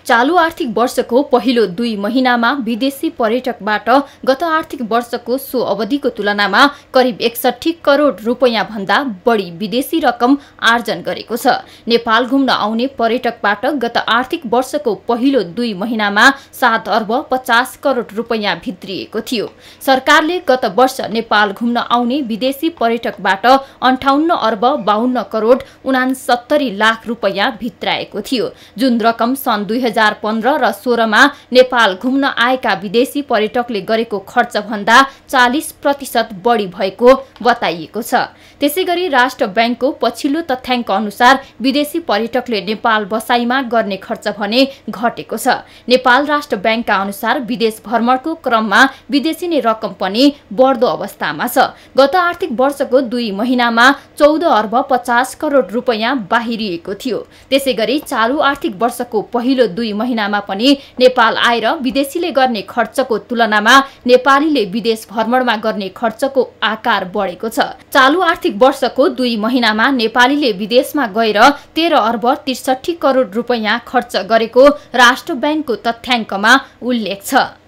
चालू आर्थिक वर्षको पहिलो 2 महिनामा विदेशी पर्यटकबाट गत आर्थिक वर्षको सो अवधिको तुलनामा करिब 61 करोड रुपैयाँ भन्दा बढी विदेशी रकम आर्जन गरेको छ। नेपाल घुम्न आउने पर्यटकबाट गत आर्थिक वर्षको पहिलो 2 महिनामा 7 अर्ब 50 करोड रुपैयाँ भित्रिएको थियो। सरकारले गत वर्ष नेपाल घुम्न आउने विदेशी पर्यटकबाट 58 अर्ब 52 करोड 69 लाख रुपैयाँ भित्राएको थियो, जुन रकम सन् 2015 र 16 मा नेपाल घुम्न आएका विदेशी पर्यटकले गरेको खर्च भन्दा 40% बढी भएको बताइएको छ। त्यसैगरी राष्ट्र बैंकको पछिल्लो तथ्याङ्क अनुसार विदेशी पर्यटकले नेपाल बसाइमा गर्ने खर्च भने घटेको छ। नेपाल राष्ट्र बैंकका अनुसार विदेश भ्रमणको क्रममा विदेशी नै रकम पनि बढ्दो अवस्थामा छ। गत आर्थिक वर्षको 2 महिनामा 14 अर्ब 50 करोड रुपैयाँ बाहिरिएको थियो। त्यसैगरी चालू आर्थिक वर्षको पहिलो 2 महिनामा पनि नेपाल आएर विदेशीले गर्ने खर्चको तुलनामा नेपालीले विदेश भ्रमणमा गर्ने खर्चको आकार बढेको छ। चालू आर्थिक वर्षको 2 महिनामा नेपालीले विदेशमा गएर 13 अर्ब 63 करोड रुपैयाँ खर्च गरेको राष्ट्र बैंकको तथ्याङ्कमा उल्लेख छ।